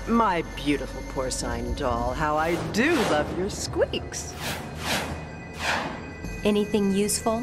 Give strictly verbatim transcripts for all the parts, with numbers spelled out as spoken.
My beautiful porcine doll, how I do love your squeaks. Anything useful?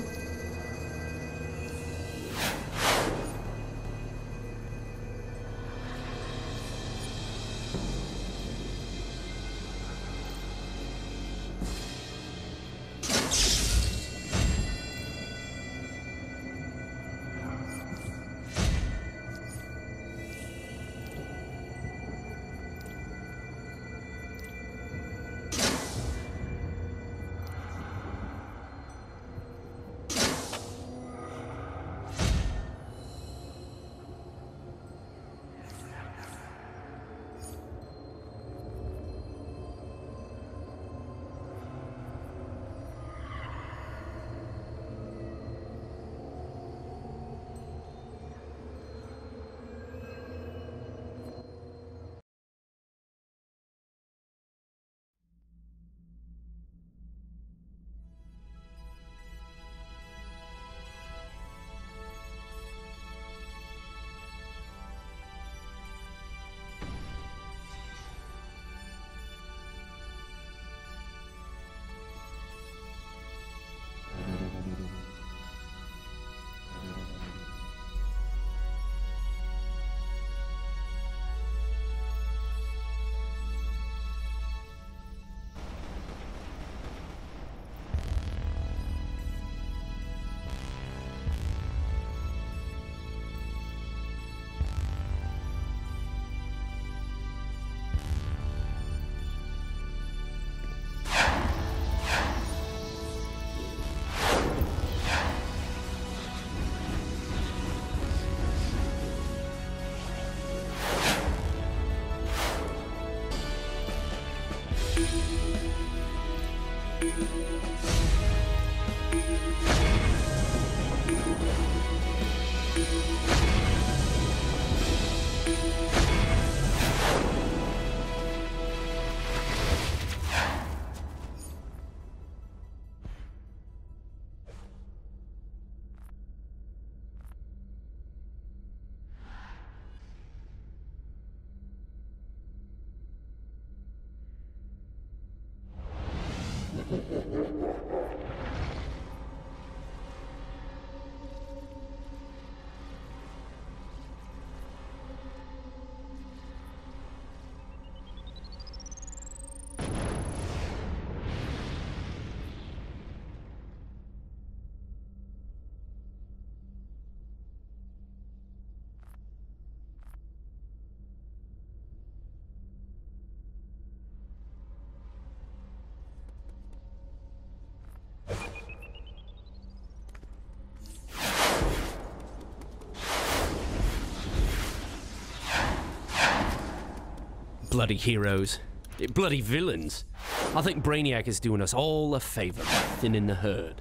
Bloody heroes. Bloody villains. I think Brainiac is doing us all a favor by thinning the herd.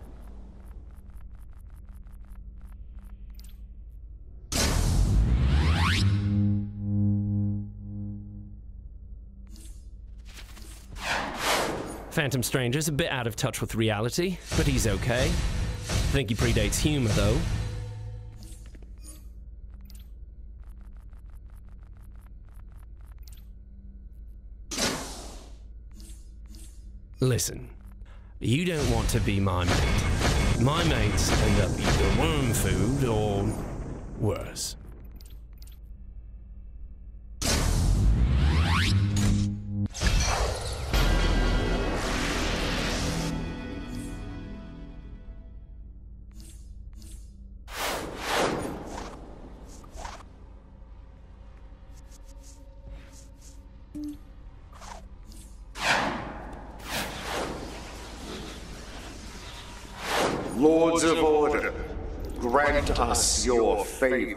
Phantom Stranger's a bit out of touch with reality, but he's okay. I think he predates humor, though. Listen, you don't want to be my mate. My mates end up either worm food or worse. Lords of Order, grant us your favor.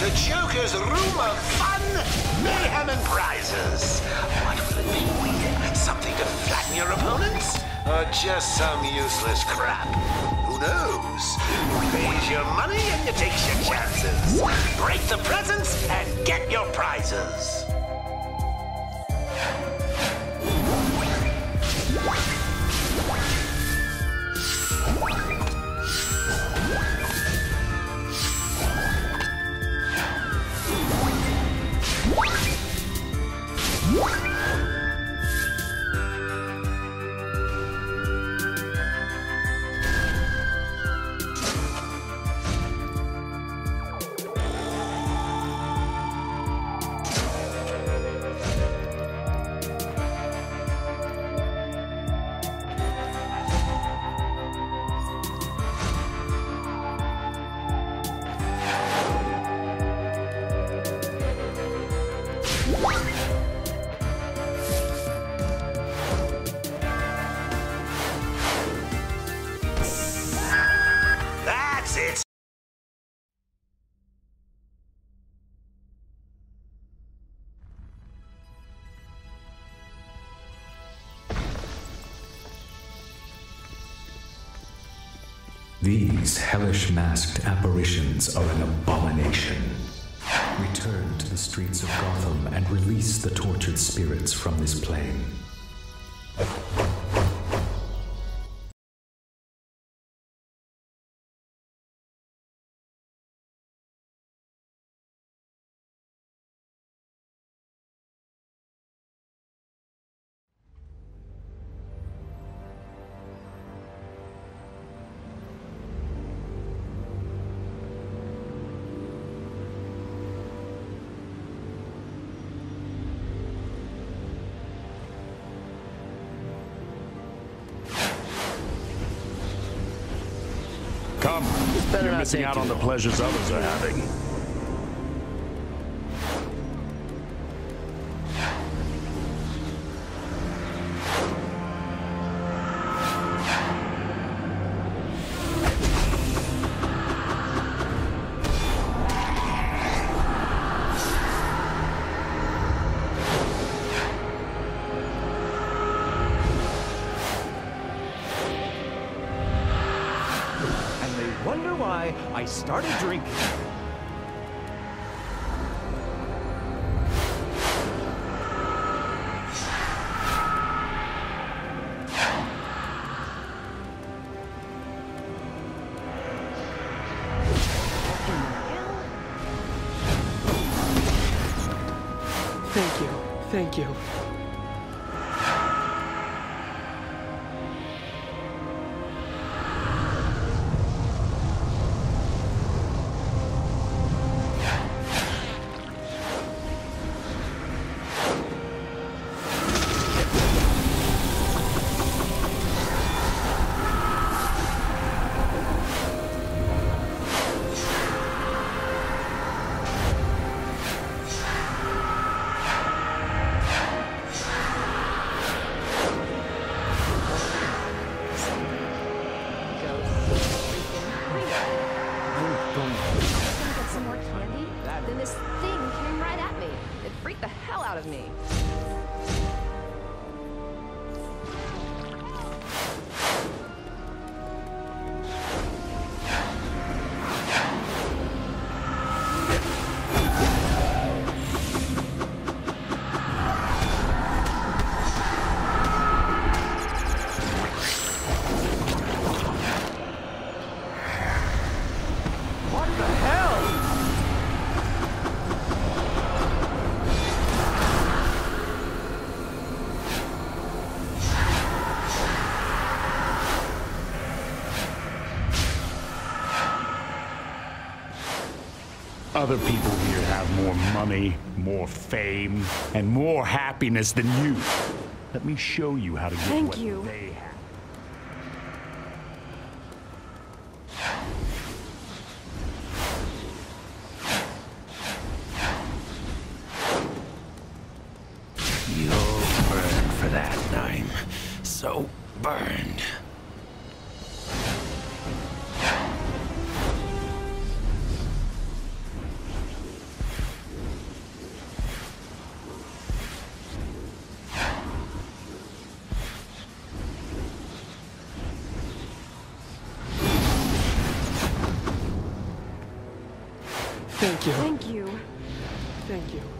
The Joker's room of fun, mayhem, and prizes. What will it be? Something to flatten your opponents? Or just some useless crap? Who knows? You raise your money and you take your chances. Break the presents and get your prizes. That's it. These hellish masked apparitions are an abomination. Return to the streets of Gotham and release the tortured spirits from this plane. Come, better you're not missing take out too on the long. pleasures others are having. Wonder why I started drinking. Thank you. Thank you. Then this thing came right at me. It freaked the hell out of me. Other people here have more money, more fame, and more happiness than you. Let me show you how to get Thank what you. they have. You'll burn for that, I'm so burned. you. Thank you. Thank you.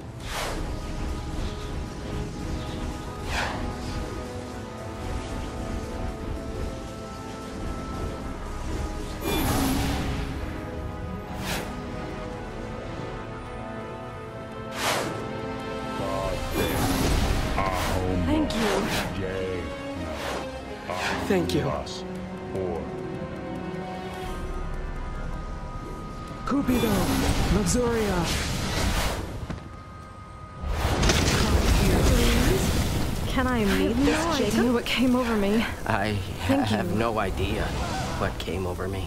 Thank you. Jay. No. Thank you. Plus four. Cupido, Luxuria. Can I meet this no Jacob? idea What came over me? I Thank have you. no idea what came over me.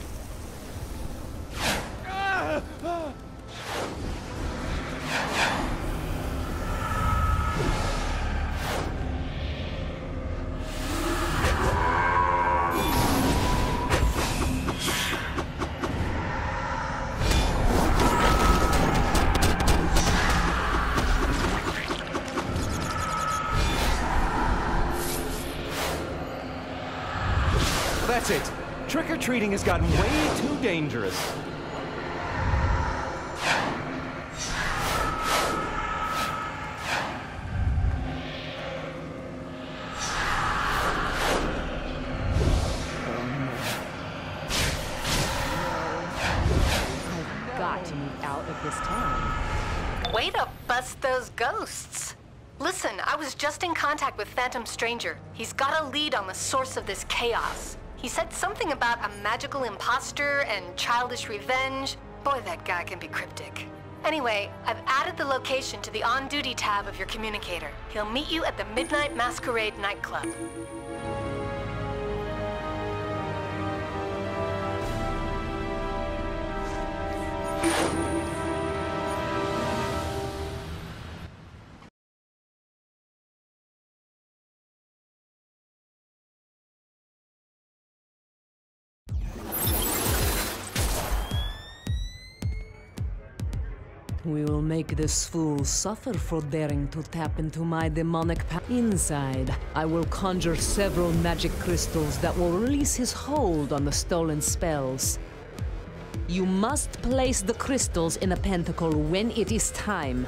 That's it. Trick-or-treating has gotten way too dangerous. Got to move out of this town. Way to bust those ghosts. Listen, I was just in contact with Phantom Stranger. He's got a lead on the source of this chaos. He said something about a magical imposter and childish revenge. Boy, that guy can be cryptic. Anyway, I've added the location to the on-duty tab of your communicator. He'll meet you at the Midnight Masquerade nightclub. We will make this fool suffer for daring to tap into my demonic power. Inside, I will conjure several magic crystals that will release his hold on the stolen spells. You must place the crystals in a pentacle when it is time.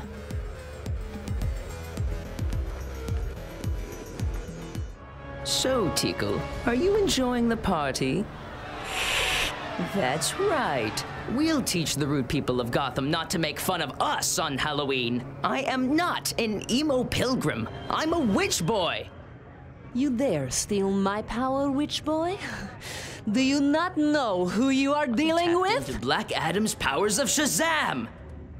So, Tickle, are you enjoying the party? That's right. We'll teach the rude people of Gotham not to make fun of us on Halloween. I am not an emo pilgrim. I'm a witch boy. You dare steal my power, witch boy? Do you not know who you are dealing Tapped with? into Black Adam's powers of Shazam!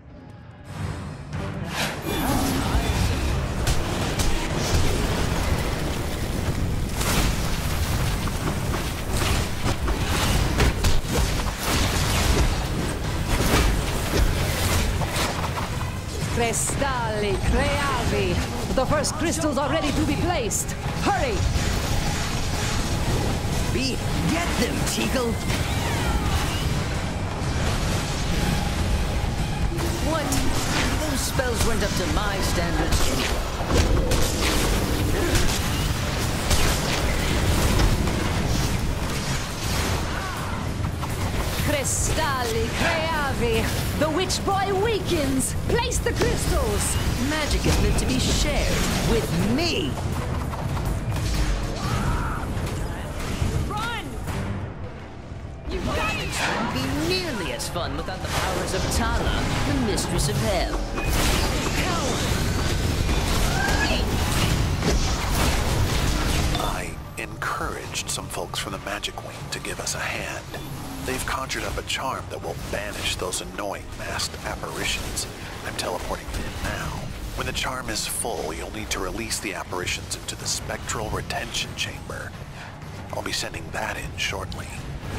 Cristalli, Creavi. The first crystals are ready to be placed. Hurry! Be get them, Tickle! What? Those spells weren't up to my standards anyway. Cristalli, Creavi. The witch boy weakens. Place the crystals. Magic is meant to be shared with me. Run! You It wouldn't be nearly as fun without the powers of Tala, the mistress of hell. I encouraged some folks from the Magic Wing to give us a hand. They've conjured up a charm that will banish those annoying masked apparitions. I'm teleporting them in now. When the charm is full, you'll need to release the apparitions into the spectral retention chamber. I'll be sending that in shortly.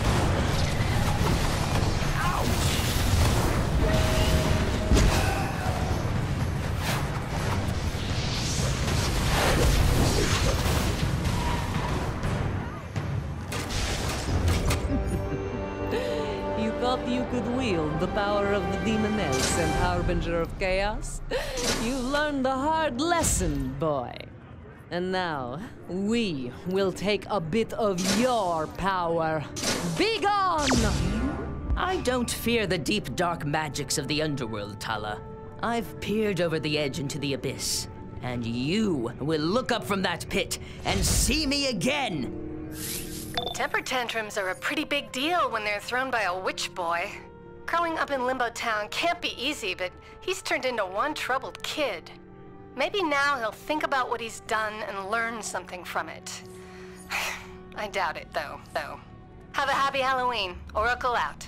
Thought you could wield the power of the Demoness and Harbinger of Chaos? You learned a hard lesson, boy. And now, we will take a bit of your power. Be gone! I don't fear the deep, dark magics of the underworld, Tala. I've peered over the edge into the abyss, and you will look up from that pit and see me again! Temper tantrums are a pretty big deal when they're thrown by a witch boy. Growing up in Limbo Town can't be easy, but he's turned into one troubled kid. Maybe now he'll think about what he's done and learn something from it. I doubt it, though, though. Have a happy Halloween. Oracle out.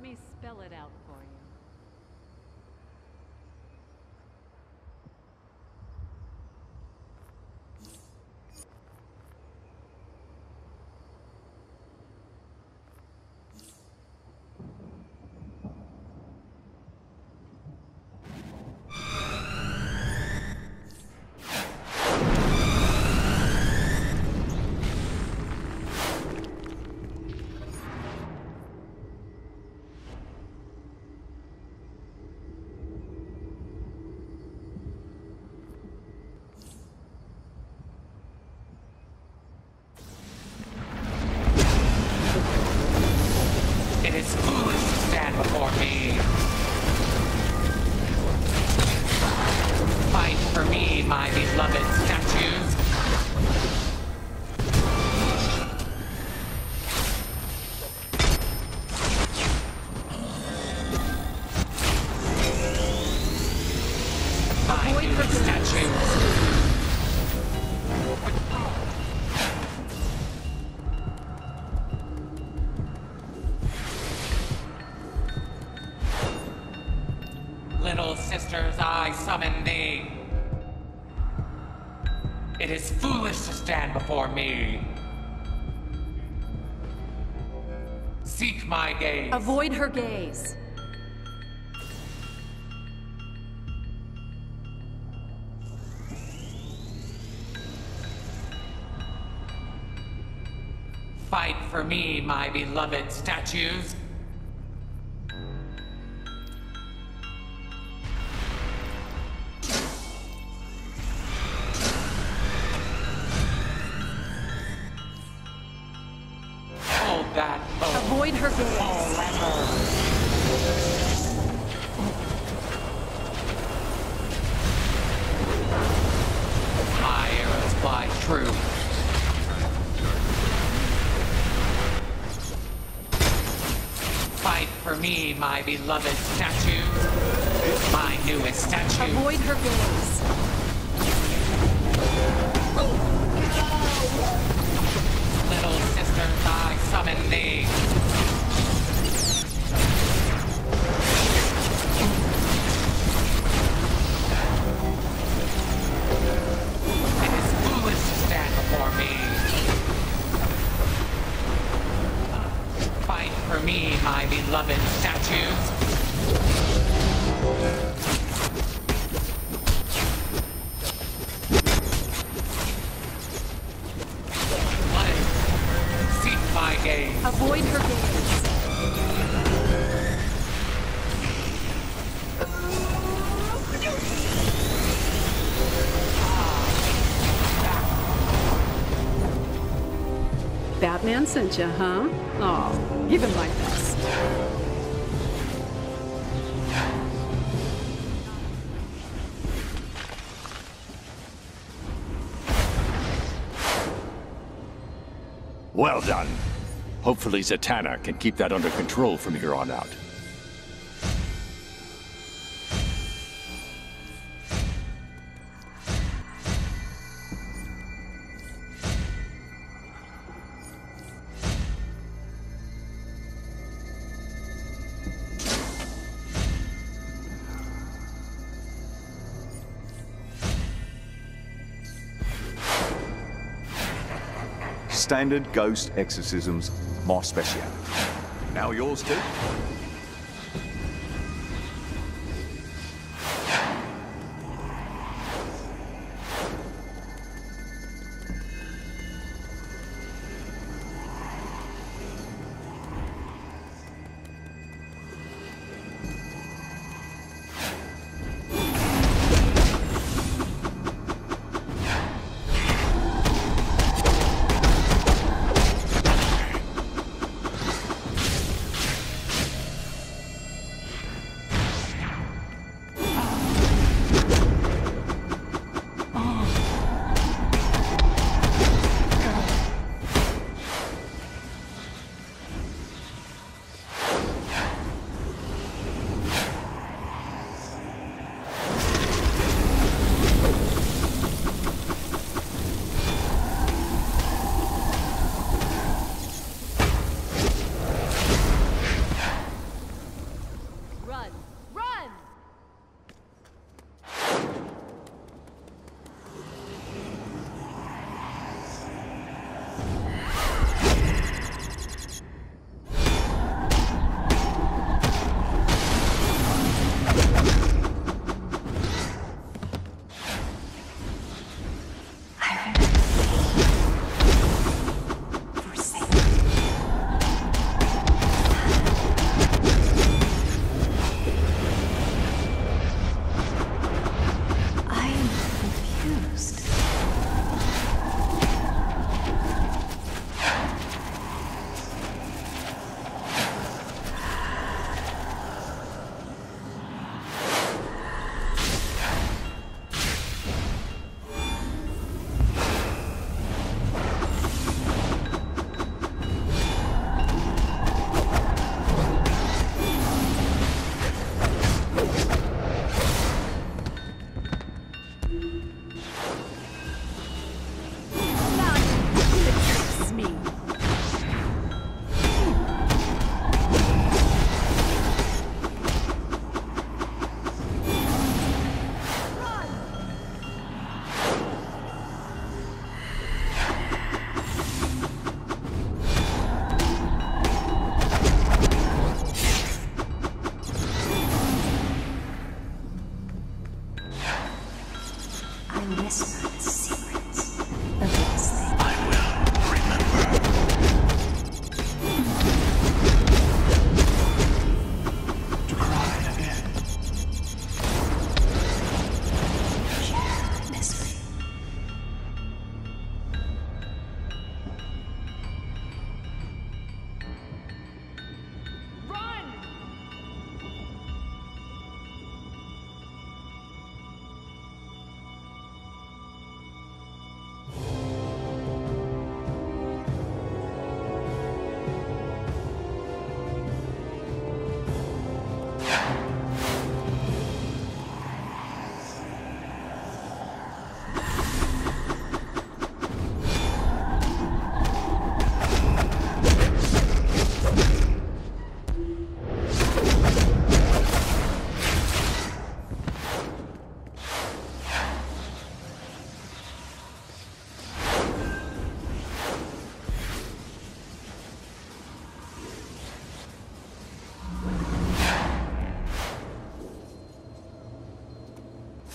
me spell it out for you. Little sisters, I summon thee. It is foolish to stand before me. Seek my gaze. Avoid her gaze. Fight for me, my beloved statues. Avoid her gaze. My arrows fly true. Fight for me, my beloved statue. My newest statue. Avoid her gaze. Little sisters, I summon thee. It is foolish to stand before me. Fight for me, my beloved statues. Avoid her gaze. Batman sent you, huh? Oh, give him my best. Well done. Hopefully Zatanna can keep that under control from here on out. Standard ghost exorcisms, my speciality. Now yours too?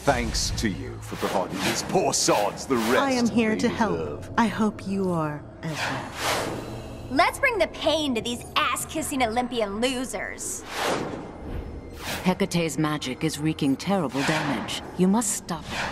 Thanks to you for providing these poor sods the rest I am here they to deserve. help. I hope you are as well. Let's bring the pain to these ass-kissing Olympian losers. Hecate's magic is wreaking terrible damage. You must stop it.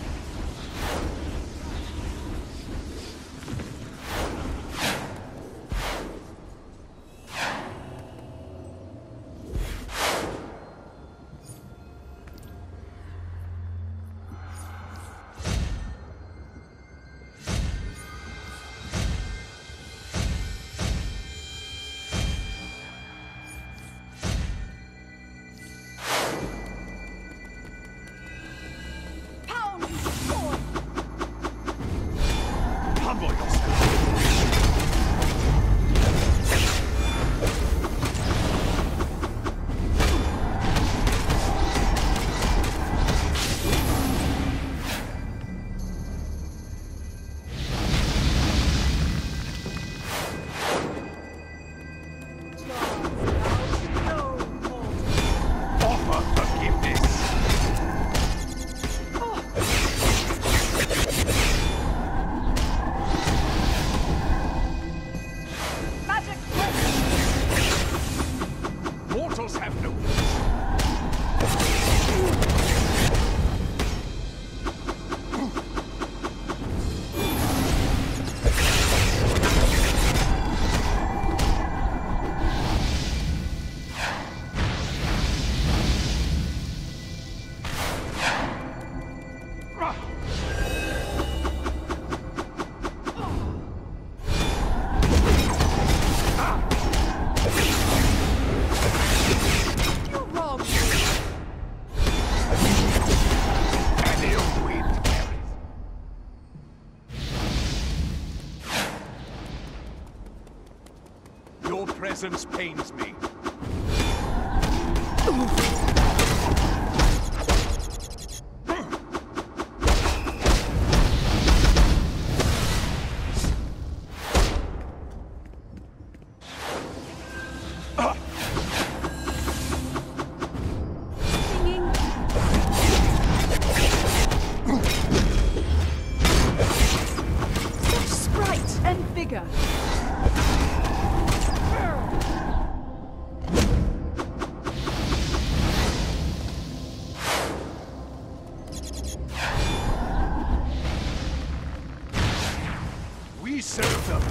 Your presence pains me. Such sprite and vigor. We serve them.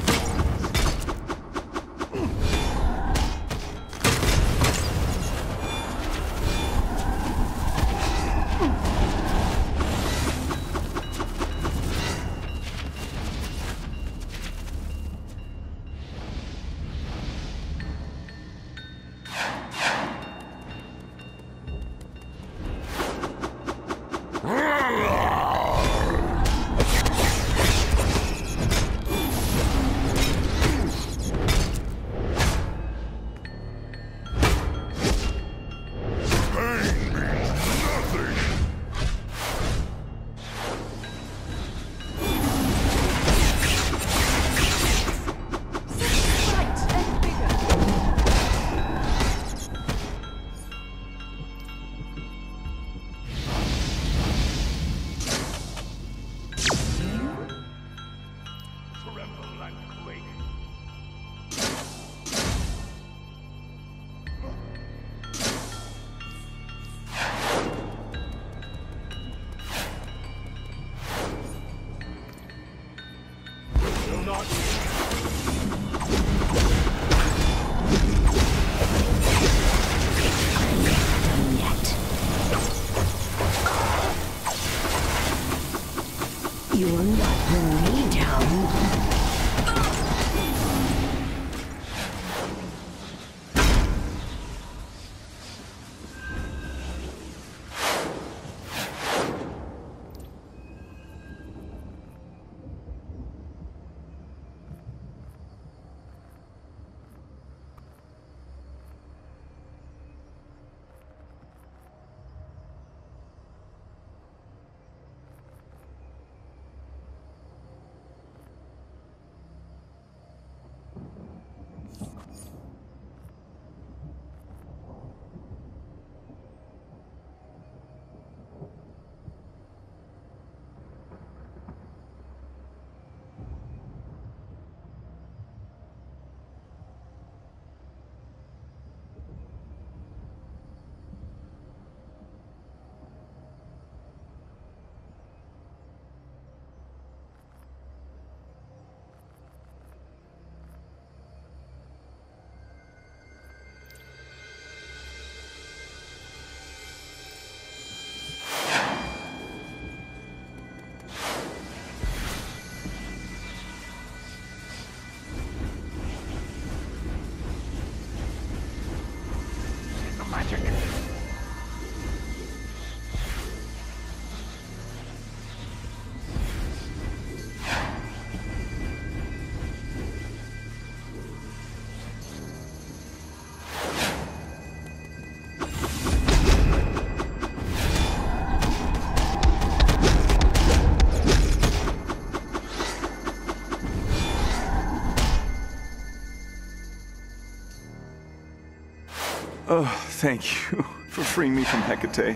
Oh, thank you for freeing me from Hecate.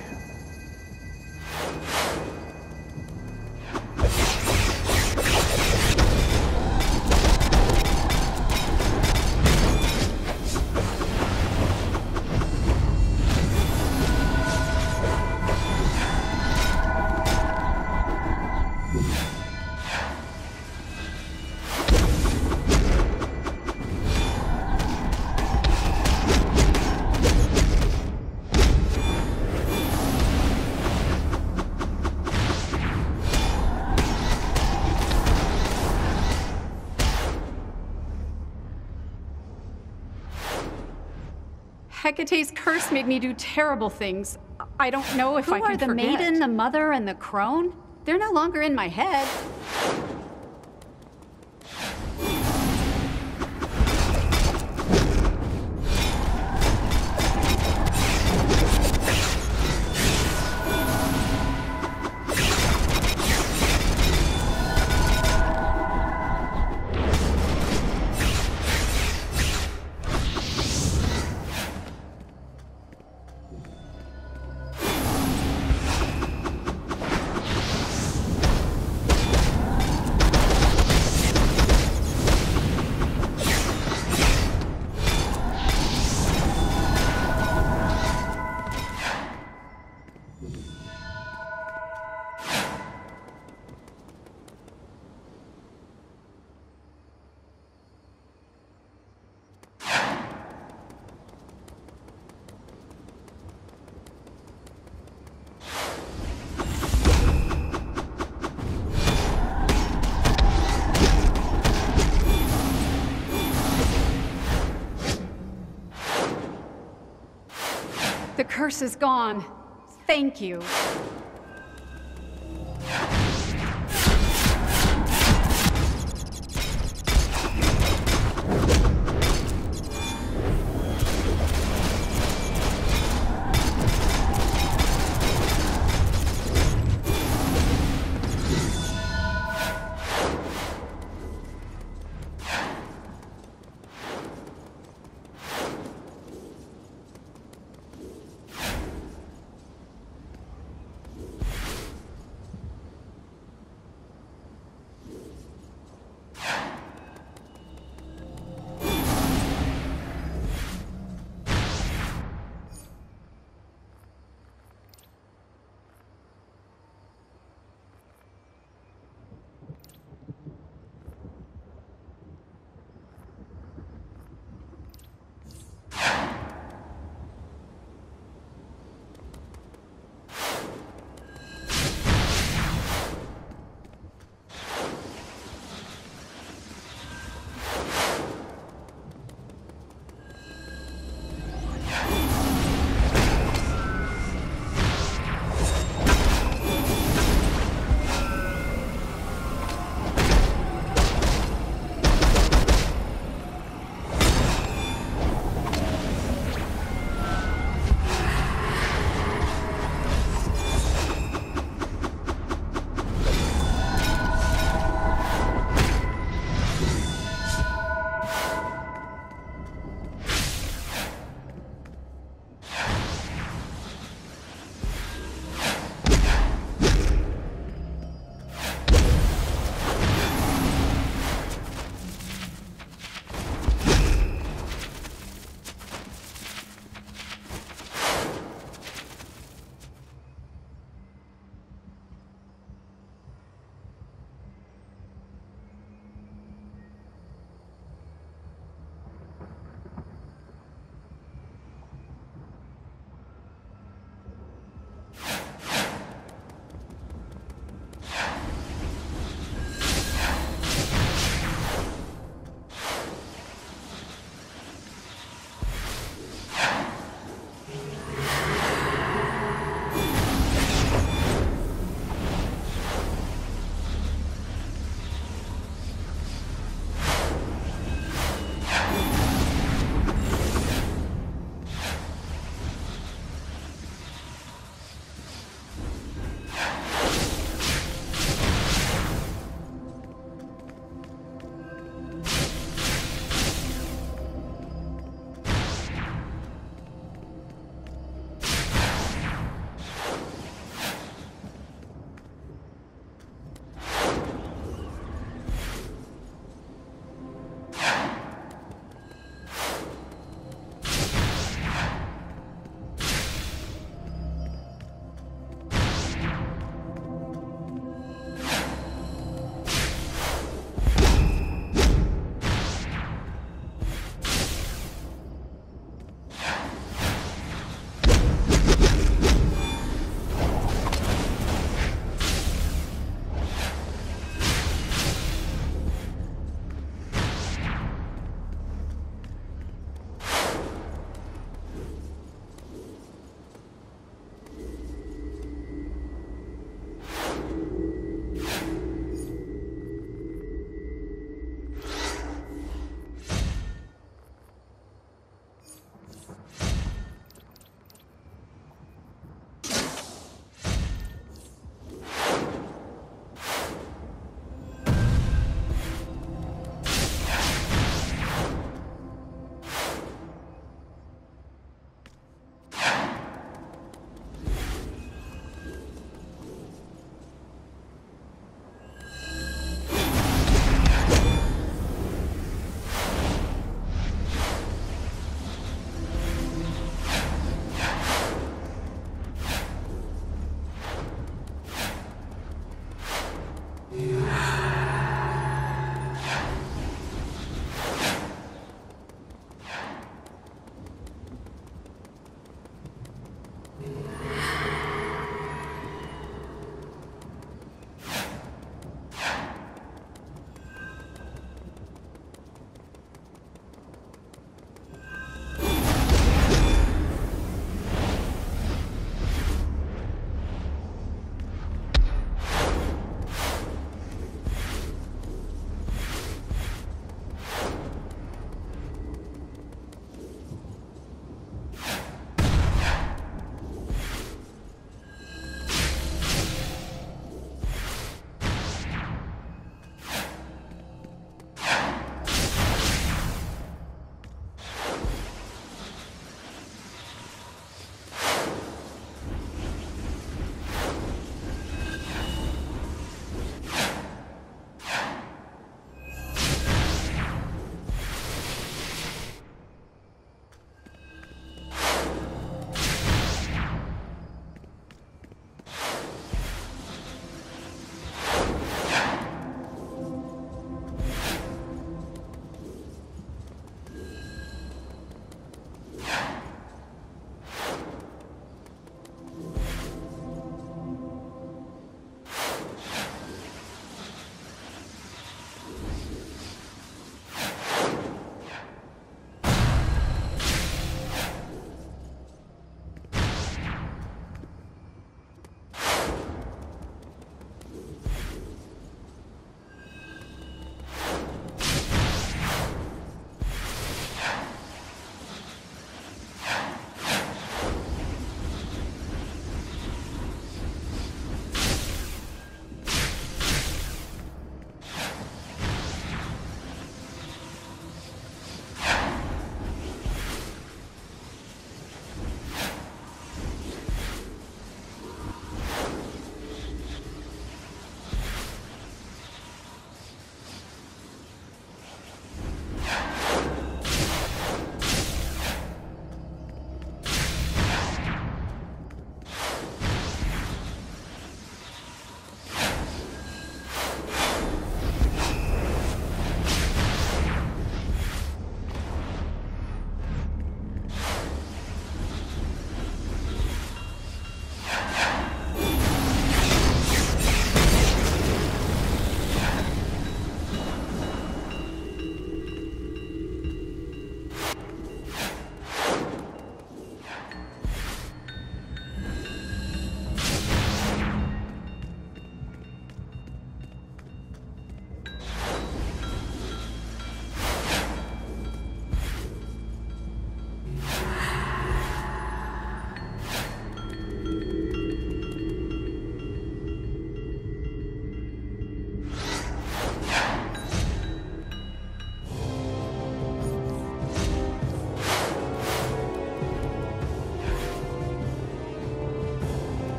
Hecate's curse made me do terrible things. I don't know if Who I can are the forget. maiden, the mother, and the crone? They're no longer in my head. The curse is gone. Thank you.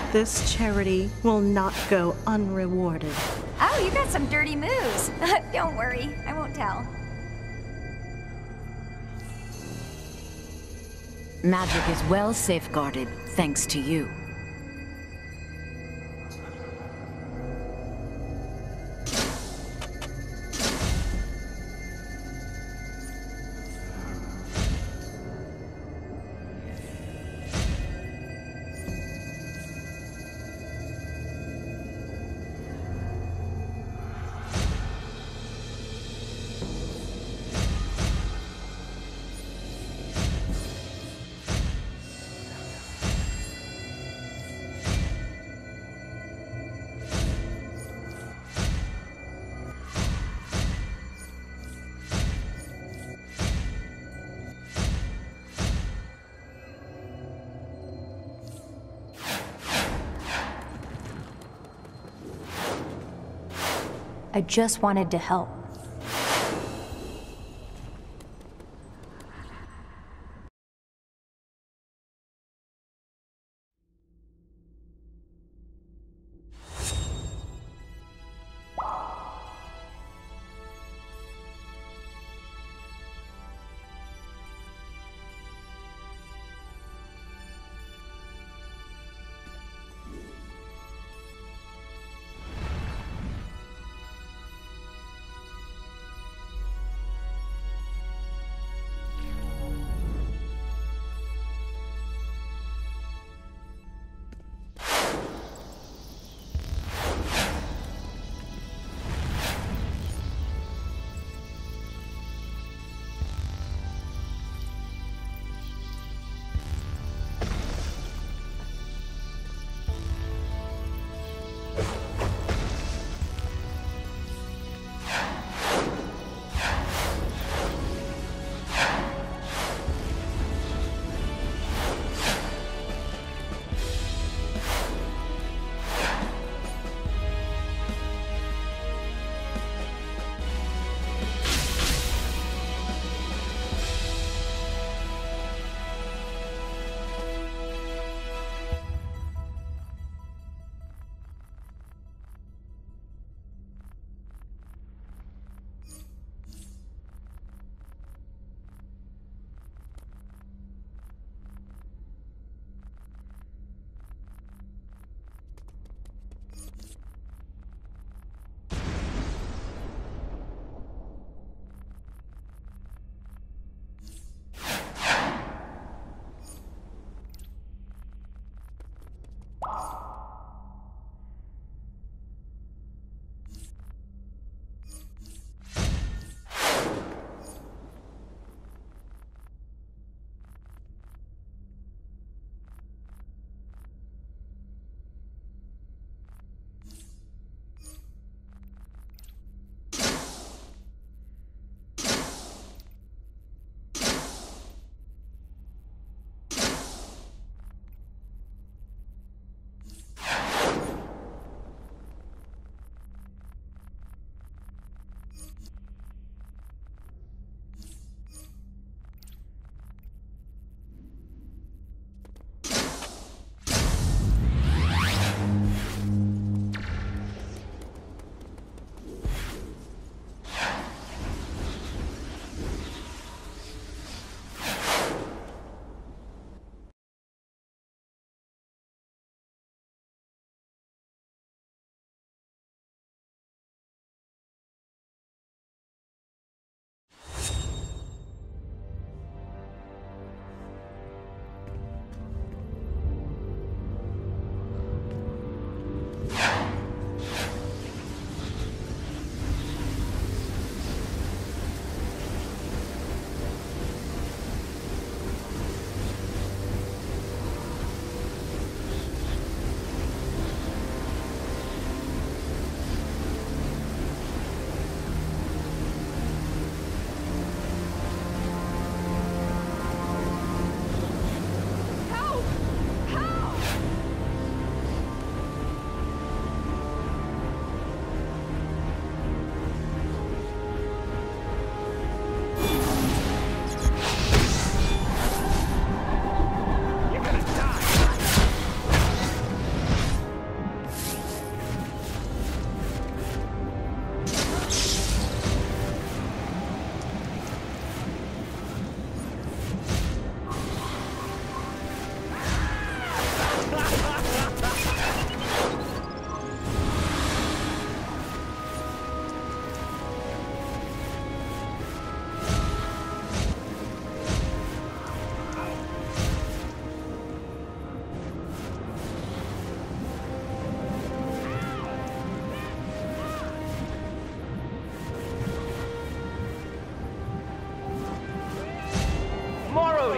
This charity will not go unrewarded. Oh, you got some dirty moves. Don't worry, I won't tell. Magic is well safeguarded, thanks to you. I just wanted to help.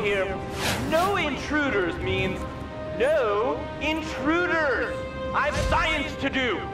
motto here. No intruders means no intruders. I've science to do.